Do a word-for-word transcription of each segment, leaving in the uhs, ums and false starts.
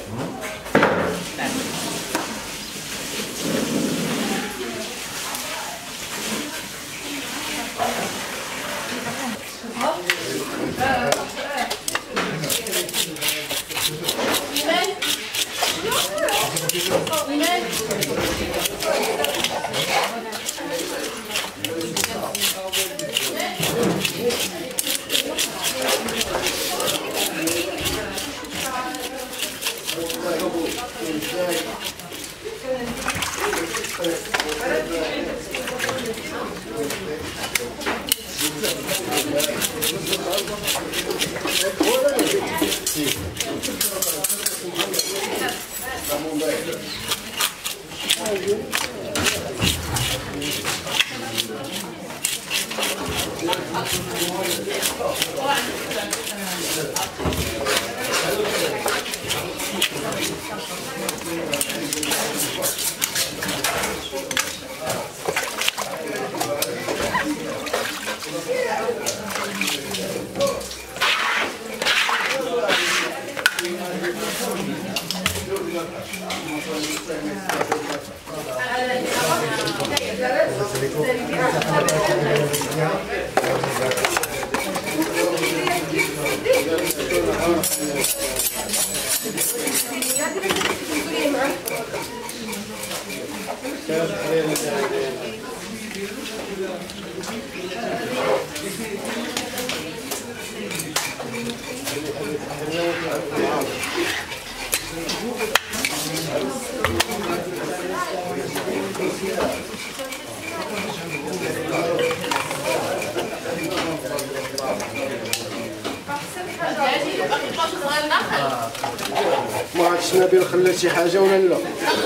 ما عرفتش نبيل خلات شي حاجه ولا لا.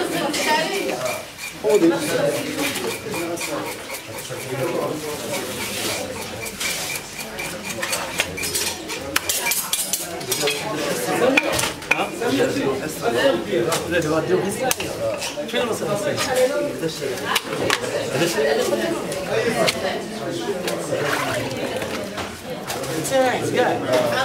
خذي تاعت كاع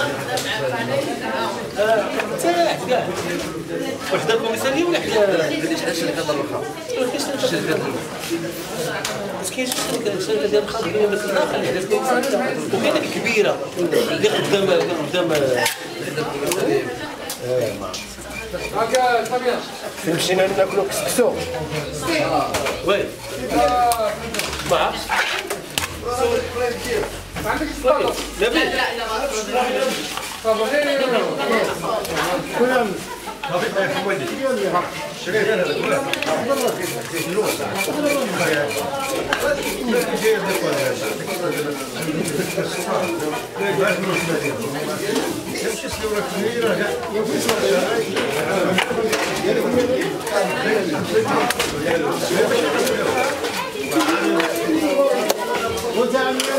تاعت كاع وحده كوميساريه ولا حدا علاش حدا الشركه ديال الخام الشركه ديال بس كاين شركه الشركه ديال الخام هي مثل الاخر اللي حدا كوميساريه وكاين ديك الكبيره اللي قدام قدام اه ما هكا طبيعي مشينا ناكلو كسكسو وي ما عرفتش عندك السلطه؟ لا لا لا كلهم وتعمل